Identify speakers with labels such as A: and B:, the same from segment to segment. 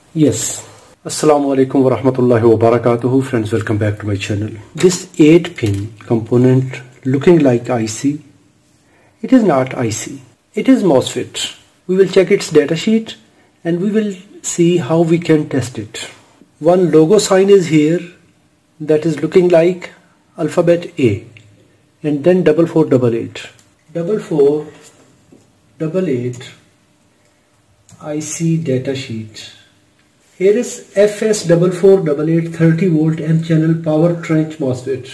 A: Yes. Assalamu alaikum wa rahmatullahi wa barakatuhu. Friends, welcome back to my channel. This 8-pin component looking like IC, it is not IC. It is MOSFET. We will check its datasheet and we will see how we can test it. One logo sign is here that is looking like alphabet A, and then 4488. 4488 IC datasheet. Here is FS4488 30 volt M channel power trench MOSFET.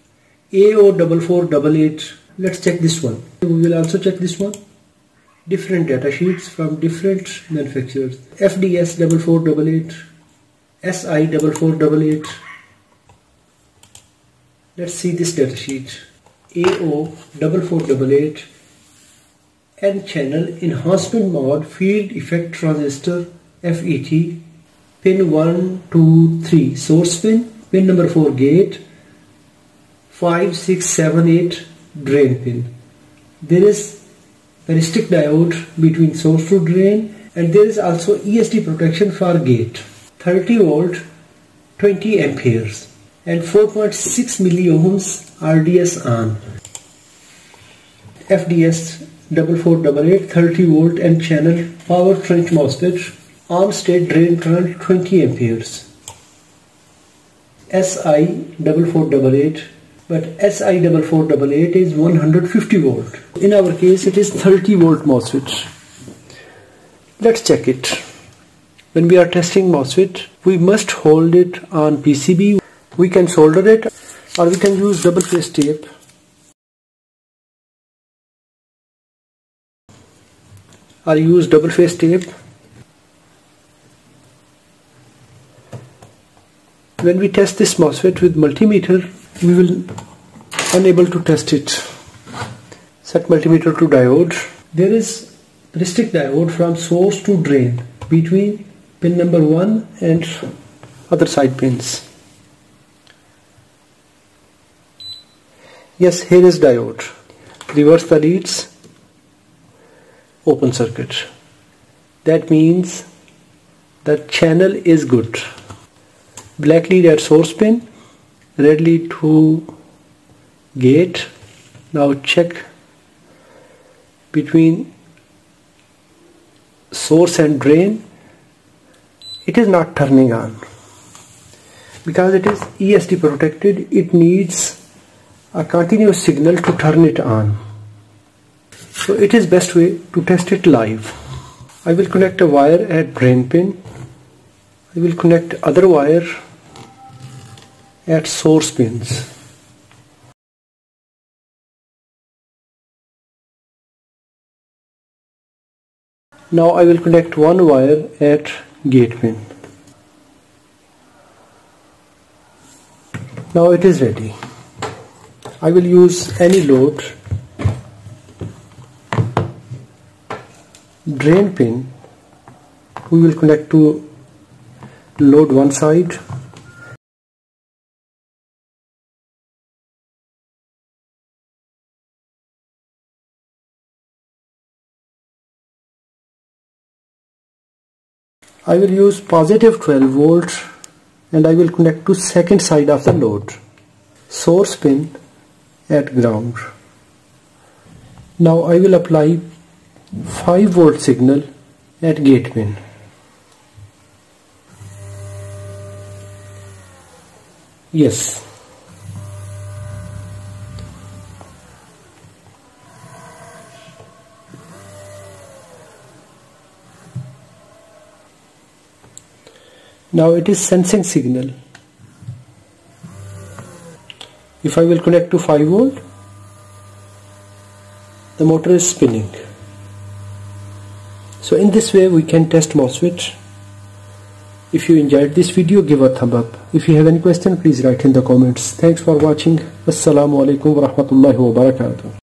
A: AO4488. Let's check this one. We will also check this one. Different data sheets from different manufacturers. FDS4488, SI4488. Let's see this data sheet. AO4488 N channel enhancement mode field effect transistor FET. Pin 1, 2, 3 source pin, pin number 4 gate, 5, 6, 7, 8 drain pin. There is varistic diode between source to drain, and there is also ESD protection for gate. 30 volt, 20 amperes and 4.6 milliohms RDS on. FDS 4488 30 volt and channel power trench MOSFET. On state drain current 20 amperes. SI4488, but SI4488 is 150 volt. In our case it is 30 volt MOSFET. Let's check it. When we are testing MOSFET, we must hold it on PCB. We can solder it or we can use double face tape. Or use double face tape. When we test this MOSFET with multimeter, we will unable to test it. Set multimeter to diode. There is varistic diode from source to drain between pin number 1 and other side pins. Yes, here is diode. Reverse the leads. Open circuit. That means the channel is good. Black lead at source pin, red lead to gate. Now check between source and drain. It is not turning on because it is ESD protected. It needs a continuous signal to turn it on. So it is best way to test it live. I will connect a wire at drain pin. I will connect other wire at source pins. Now I will connect one wire at gate pin. Now it is ready. I will use any load. Drain pin we will connect to load one side. I will use positive 12 volt and I will connect to second side of the load. Source pin at ground. Now I will apply 5 volt signal at gate pin. Yes. Now it is sensing signal. If I will connect to 5 volt, the motor is spinning. So in this way we can test MOSFET. If you enjoyed this video, give a thumb up. If you have any question, please write in the comments. Thanks for watching. Assalamu alaikum wa rahmatullahi wa barakatuh.